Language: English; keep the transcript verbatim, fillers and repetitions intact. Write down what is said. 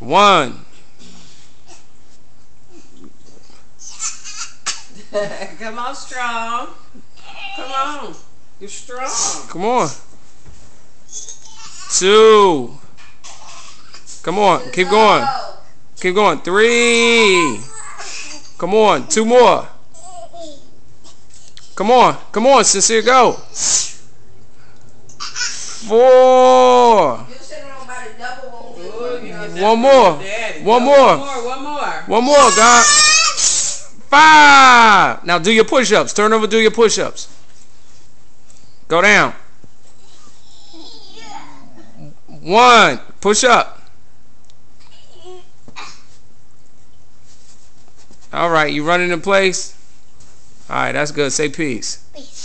One. Come on, strong. Come on. You're strong. Come on. Two. Come on. Keep going. Keep going. Three. Come on. Two more. Come on. Come on, Sincere. Go. Four. One more. One more. One more. One more, God. Five. Now do your push-ups. Turn over, do your push-ups. Go down. One. Push up. All right, you running in place? All right, that's good. Say peace. Peace.